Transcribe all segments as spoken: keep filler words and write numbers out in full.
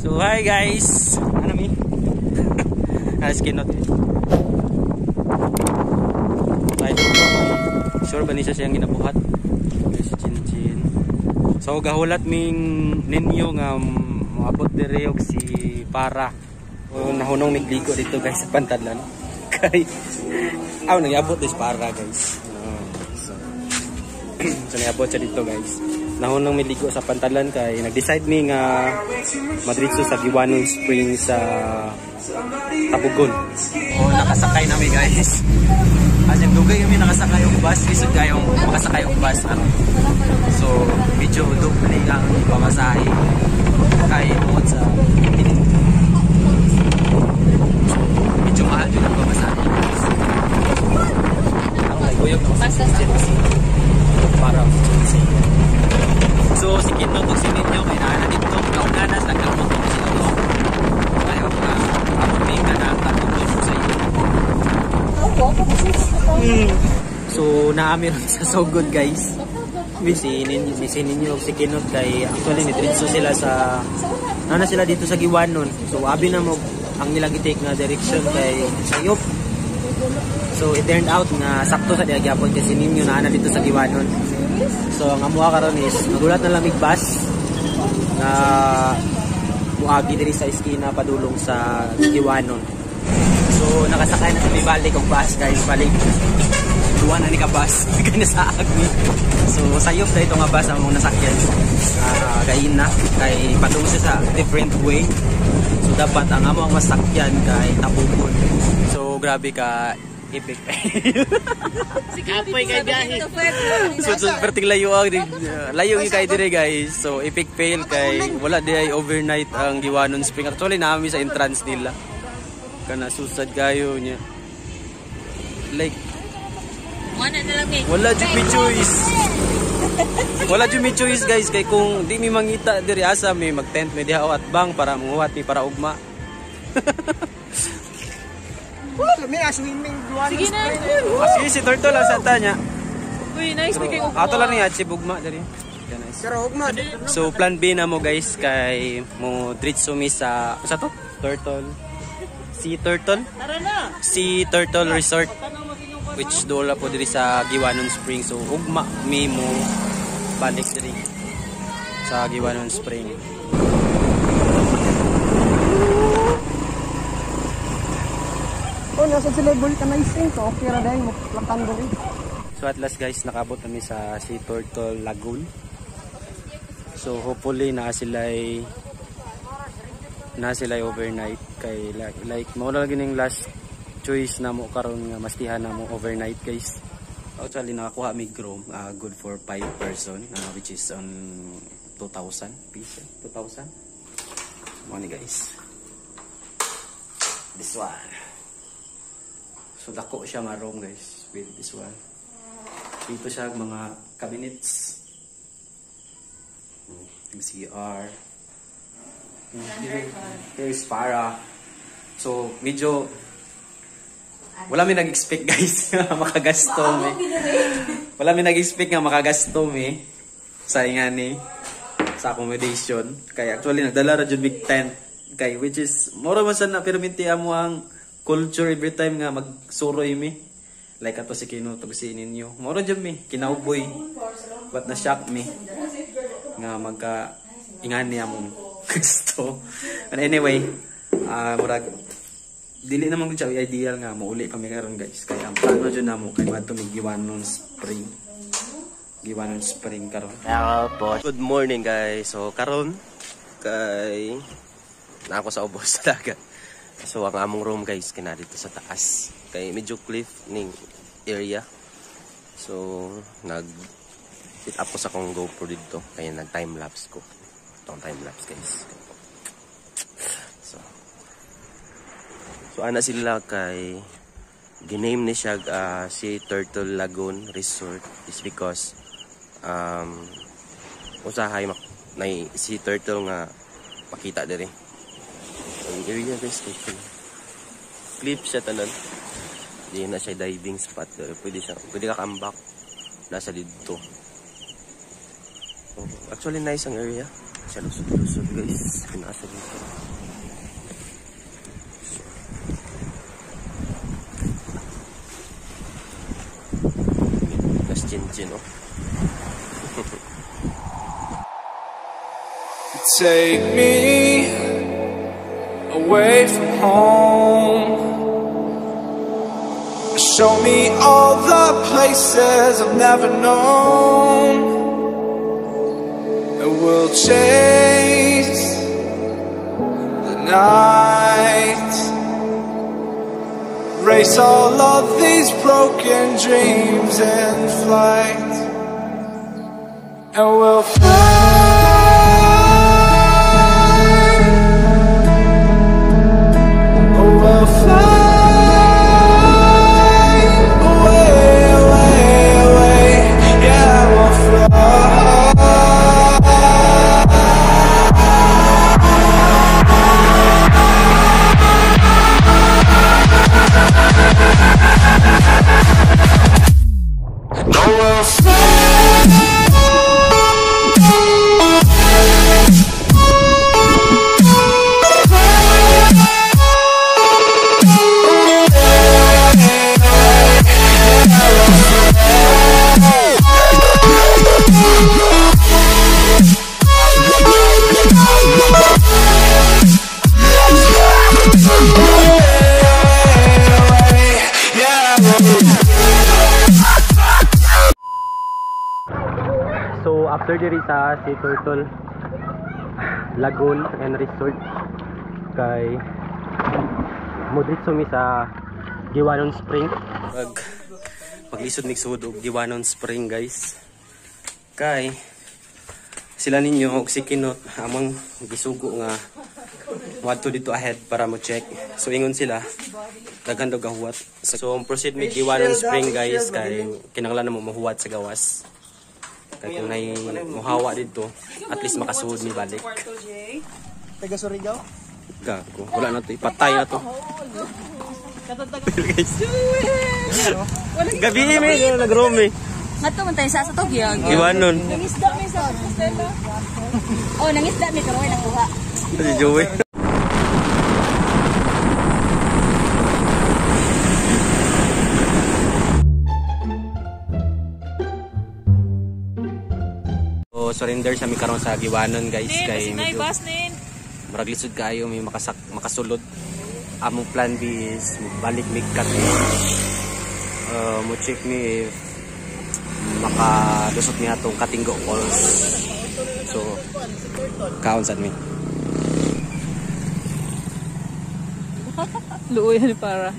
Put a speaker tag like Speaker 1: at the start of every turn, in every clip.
Speaker 1: So hi guys. Ano mi? As kinot. Tayo ko. Sure ba ni siya siyang ginabuhat? Si Chinchin. So gahulat ming ninyo nga moabot diri og si Para. O nahunong migligo dito guys sa pantalan. Kay aw nagabot dis Para guys. Uh, so so nagabot siya dito guys. Nahunong miligo sa pantalan kay nag-decide mi nga madritso sa Giwanon Spring sa Tabugon. Oh, nakasakay na mi guys. As in dugay kami nakasakay og bus, lisod kayo makasakay og bus aron. So, medyo doble ang pamasahe kay tungod sa medyo mahal din ang pamasahe. Ang naguyog na sa para sa so, si Kino to si ninyo kay nana dito kaunanas nagkamoto si Olo. Kaya ka apumi ka na tatulog sa iyo. Mm. So, naami ron sa So Good guys. Si ninyo, si ninyo si Kino kay actually nitritso sila sa nana sila dito sa Giwanon. So, abi na mo ang nilang i-take na direction kay Sayop. So, it turned out na sakto sa diagyapon kasi ninyo nana dito sa Giwanon. So ang amuha karon is nagulat na lamig bus na muagi diri sa iskina padulong sa Giwanon. So nakasakay na sa may balik og bus guys, balik. Duwa na ni ka bus kay sa agni. So sayop na ito nga bus ang nasakyan. Uh, gayin na kay padung sa different way. So dapat ang amo ang masakyan kay Tabugon. So grabe ka epic fail.
Speaker 2: Apoy kay biyahe.
Speaker 1: So super layo ang layo gi kay dire guys. So epic fail kay wala di ay overnight ang Giwanon Spring. Actually naami sa entrance nila. Kana susad kayo niya. Like
Speaker 2: wala na lang eh.
Speaker 1: Wala jud mi choice. Wala jud mi choice guys kay kung di mi mangita dire asa mi mag-tent mi diha at bang para manguhat mi para ugma.
Speaker 3: Wala, may swimming Giwanon
Speaker 2: Sige na.
Speaker 1: Sige si Turtle lang sa tanya.
Speaker 2: Uy, nice picking up.
Speaker 1: Ato lang niya si bugma diri. Yeah, nice.
Speaker 3: Pero ugma.
Speaker 1: So plan B na mo guys kay mo dritso mi sa sa to Turtle. Si Turtle?
Speaker 2: Tara na.
Speaker 1: Si Turtle Resort which dola po diri sa Giwanon Spring. So ugma mi mo balik diri sa Giwanon Spring.
Speaker 3: Oh, nasa sila ball ka na ising ko. Okay ra dahil mo platan diri.
Speaker 1: So at last guys nakabot kami sa si Turtle Lagoon. So hopefully na sila ay na sila ay overnight kay like, like mo na gining last choice na mo karon nga mastihan na mo overnight guys. Actually nakakuha mi room uh, good for five person uh, which is on two thousand pesos. two thousand. Money guys. This one. So dako siya nga room guys with this one. Dito siya mga cabinets. C R. Here's Para. So medyo wala mi nag-expect guys nga makagasto mi. Wala mi nag-expect nga makagasto mi sa ingani sa accommodation. Kaya actually nagdala ra jud big tent kay which is mura man sana pero minti amo ang culture every time nga magsuroy mi. Like ato si Kino to si ninyo. Moro jud mi kinauboy. But na shock mi nga magka ingani among gusto. And anyway, uh, murag dili naman gud siya ideal nga mauli pa mi karon guys. Kaya ang plano jud namo kay madto mi Giwanon Spring. Giwanon Spring karon.
Speaker 4: Good morning guys. So karon kay na ako sa ubos talaga. So ang among room guys kina dito sa taas. Kay medyo cliff ning area. So nag set up ko sa kong GoPro dito. Kaya nag time lapse ko. Itong time lapse guys. So So ana sila kay giname ni siya uh, si Turtle Lagoon Resort is because um usahay mak na si Turtle nga makita diri. Ang area guys kay cliff siya tanan. Di na siya diving spot. Pwede siya, pwede ka kambak nasa dito. So, actually nice ang area. Siya lusod-lusod guys. Pinasa dito. Mas chin-chin oh.
Speaker 5: Take me away from home. Show me all the places I've never known. And we'll chase the night. Race all of these broken dreams in flight. And we'll fly. We'll fly away, away, away. Yeah, we'll fly. No, we'll
Speaker 1: So after diri sa Sea Turtle Lagoon and Resort kay modritso mi sa Giwanon Spring.
Speaker 4: Pag paglisod mig sud og Giwanon Spring guys. Kay sila ninyo og si Kinot among gisugo nga wadto dito ahead para mo check. So ingon sila daghan daw gahuwat. So proceed mi Giwanon Spring guys kay kinahanglan mo mahuwat sa gawas. Kaya kung may muhawa dito, at least makasuod ni balik.
Speaker 3: Taga Surigao?
Speaker 4: Gago. Wala na to. Ipatay na to. Gabi may nag-roam eh.
Speaker 2: Ngato man tayo sa sa Tokyo.
Speaker 4: Giwanon.
Speaker 2: Nangisda mi sa Stella. Oh, nangisda mi pero ay nakuha.
Speaker 4: Si Joey. So surrender sa mi karon sa Giwanon guys kay medyo marag lisod kayo may makasak makasulod. Among plan B is balik mig kat. Uh, mo check me if makalusot niya itong Katinggo Falls. So, kaon sa amin.
Speaker 2: Luoy para.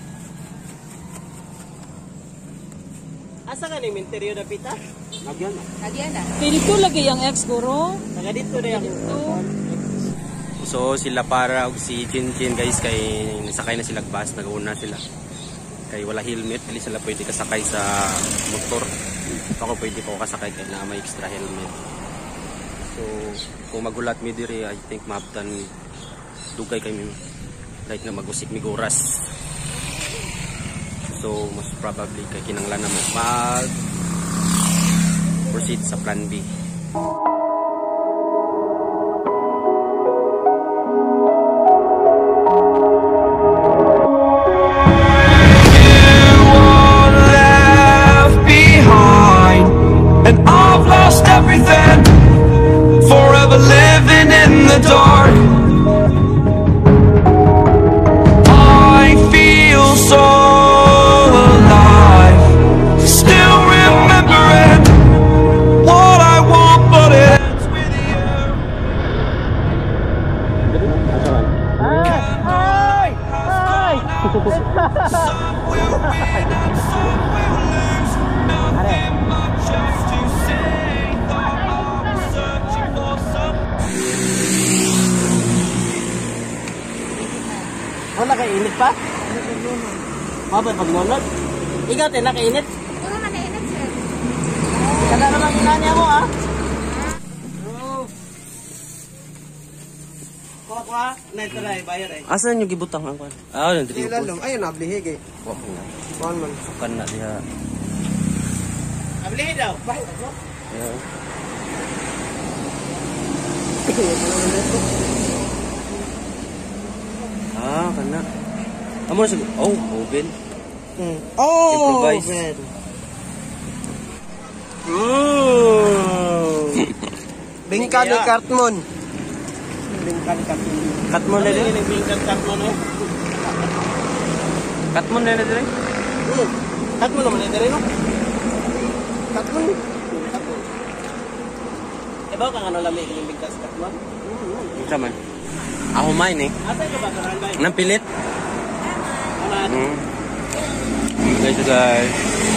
Speaker 3: Asa ka ni Minterio na pita?
Speaker 1: Nagyan na.
Speaker 2: Nagyan na. Dito lagi yung ex guro.
Speaker 3: Taga dito na yung
Speaker 4: So, sila para og si Chin Chin guys kay nasakay na sila bus, nag-una sila. Kay wala helmet, dili sila pwede kasakay sa motor. Ako pwede ko kasakay kay na may extra helmet. So, kung magulat mi diri, I think maabtan dugay kay mi like na magusik mi oras. So, most probably kay kinanglan na mo mag proceed sa plan B.
Speaker 5: everything, forever living in the dark. I feel so alive, still remembering what I want, but it ends with you. Hi! Hi! Some will win and some will lose. Nothing much else to say.
Speaker 3: Wala ka init pa? Mabay pag nunod? Ikaw tayo nakainit?
Speaker 2: Oo, nakainit sir.
Speaker 3: Kada naman inani ako ah. Kuha kuha, na ito na bayar eh.
Speaker 4: Asan yung gibutang ang kwan? Ah, yung dribble.
Speaker 3: Ilan lang, ayun nablihig eh.
Speaker 4: Wala na.
Speaker 3: Kuhan man.
Speaker 4: Sukan na diha.
Speaker 3: Nablihig daw? Bakit?
Speaker 4: Yeah. Ah, kana. Amo sa oh, oven.
Speaker 3: Hmm. Oh,
Speaker 4: Improvise.
Speaker 3: man. Mm. Bingka ni Cartmon. Bingka ni Cartmon.
Speaker 4: Cut mo na
Speaker 3: Ano
Speaker 4: din.
Speaker 3: yung bingka ni Cartmon eh?
Speaker 4: Cut mo na din.
Speaker 3: Hmm. Cartmon naman ito rin, no? Cartmon. Cartmon. Eh, ba kang ano lamig yung bingka si Cartmon?
Speaker 4: Isa man. Ako main eh.
Speaker 3: Asa ka ba karangay?
Speaker 4: Nang pilit.
Speaker 3: Ano?
Speaker 4: Hmm. Guys, guys.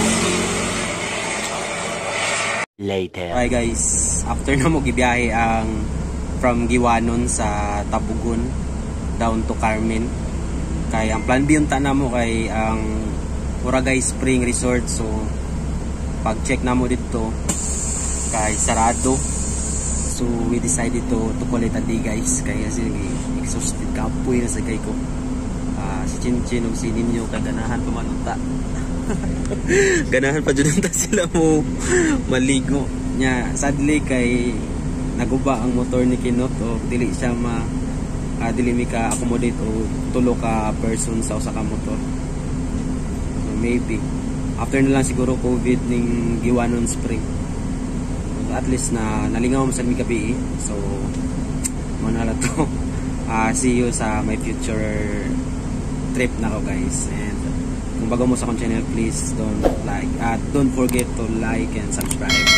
Speaker 1: Later. Okay guys, after na mo gibiyahe ang from Giwanon sa Tabugon down to Carmen. Kay ang plan B yung na mo kay ang Boracay Spring Resort. So pag check na mo dito kay sarado. So we decided to to call it a day guys. Kaya kasi exhausted kapoy na sa kay ko. Uh, si Chinchin o si Ninyo kaganahan pamanunta. Ganahan pa dyan ta sila mo maligo nya. Sadly kay naguba ang motor ni Kinot o dili siya ma uh, dili mi ka accommodate o tulo ka person sa usa ka motor. So maybe after na lang siguro COVID ning Giwanon Spring. So, at least na nalingaw mo sa mi gabi eh. So mo na lang to. Uh, see you sa my future trip na ko guys. And kung bago mo sa akong channel, please don't like uh, don't forget to like and subscribe.